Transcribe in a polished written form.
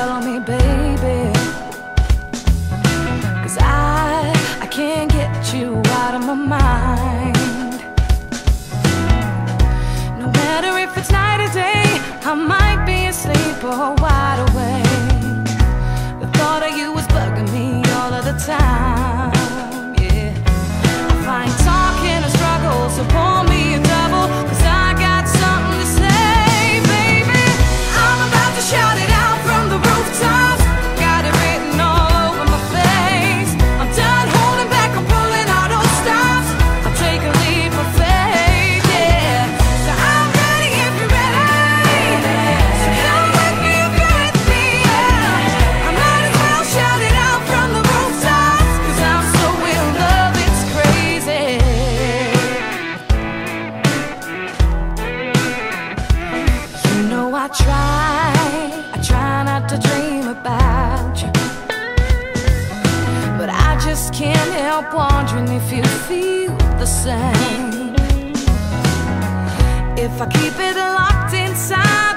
tell on me, baby, 'cause I can't get you out of my mind. No matter if it's night or day, I might be asleep or wide awake. The thought of you is bugging me all of the time, yeah. I find talking a struggle, so pour me a double, 'cause I got something to say, baby. I'm about to shout it out from the rooftops. Got it written all over my face. I'm done holding back, I'm pulling all those stops. I'm taking a leap of faith, yeah. So I'm ready if you're ready. So come with me if you're with me, yeah. I might as well shout it out from the rooftops, 'cause I'm so in love, it's crazy. You know I try not to dream about you, but I just can't help wondering if you feel the same. If I keep it locked inside